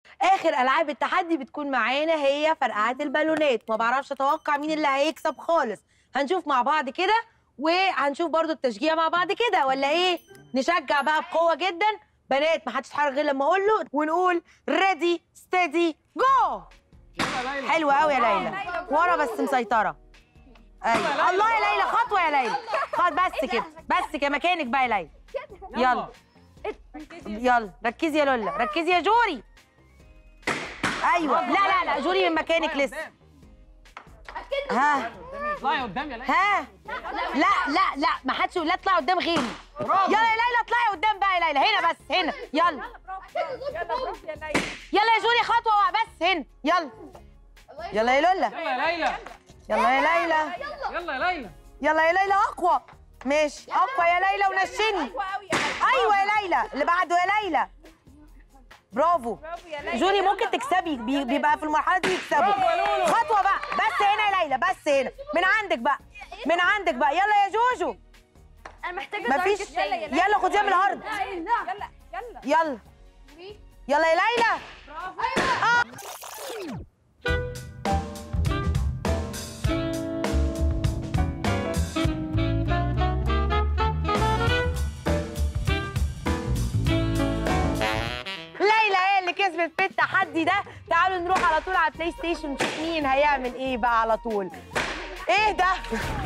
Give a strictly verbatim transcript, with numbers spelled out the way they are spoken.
اخر العاب التحدي بتكون معانا هي فرقعات البالونات. ما بعرفش اتوقع مين اللي هيكسب خالص. هنشوف مع بعض كده، وهنشوف برضو التشجيع مع بعض كده، ولا ايه؟ نشجع بقى بقوه جدا. بنات ما حدش يتحرك غير لما اقول له، ونقول ريدي ستيدي جو. حلوه قوي يا ليلى، ورا بس مسيطره. ايوه الله يا ليلى، خطوه يا ليلى. خد بس كده، بس كده مكانك بقى يا ليلى. يلا يلا ركزي يا لولا، ركزي يا جوري. ايوه لا لا لا جوري من مكانك لسه. ها اطلعي قدام يا ليلى. ها لا لا لا ما حدش يقول لا اطلعي قدام غيري. يلا يا ليلى اطلعي قدام بقى يا ليلى. هنا بس هنا. يلا يلا يا جوري خطوه بس هنا. يلا يلا يا لولا. يلا يا ليلى. يلا يا ليلى. يلا يا ليلى. يلا يا ليلى اقوى. ماشي اقوى يا ليلى ونشني. ايوه يا ليلى اللي بعده يا ليلى. برافو جوري، ممكن تكسبي. بيبقى في المرحله دي يكسبوا. خطوه بقى بس هنا يا ليلى، بس هنا من عندك بقى، من عندك بقى. يلا يا جوجو. انا محتاجه مفيش. يلا خديها من الارض. يلا يلا يلا يلا يا ليلى. آه. ليلى هي اللي كسبت في التحدي ده. تعالوا نروح على طول على البلاي ستيشن نشوف مين هيعمل ايه بقى على طول. ايه ده؟